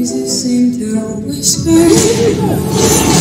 voices seem to whisper.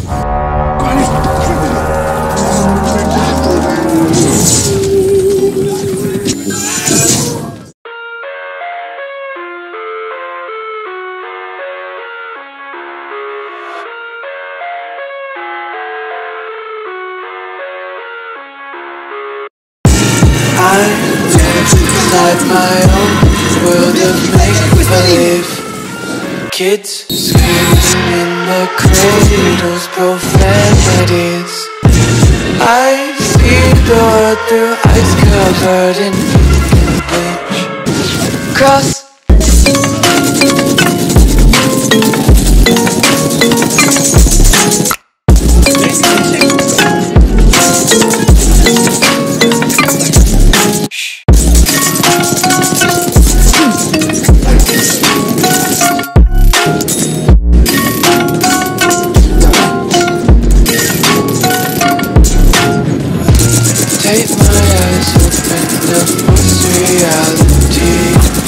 I live inside my own world of make-believe. Kids screaming in the cradles, profanities. I see the world through ice covered in bleach. Cross. Take my eyes open to force reality.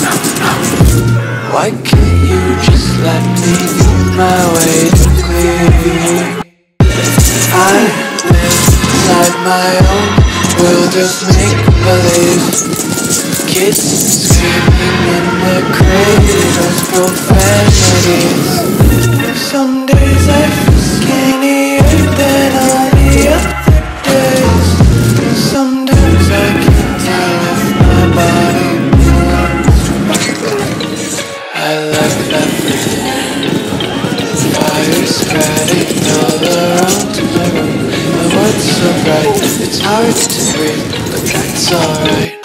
Why can't you just let me use my way to clear? I live inside my own world of make-believe. Kids screaming in their cradles, profanities. Some days I feel skinnier than all the other days. Sometimes I can't tell if my body moves. I like that fire spreading all around my room. My world's so bright, it's hard to breathe, but that's alright.